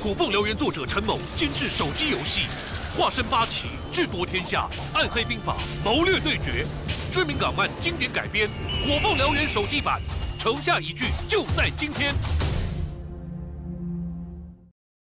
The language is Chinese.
《虎凤燎原》作者陈某监制手机游戏，化身八岐，智夺天下，暗黑兵法，谋略对决，知名港漫经典改编，《虎凤燎原》手机版，城下一剧就在今天。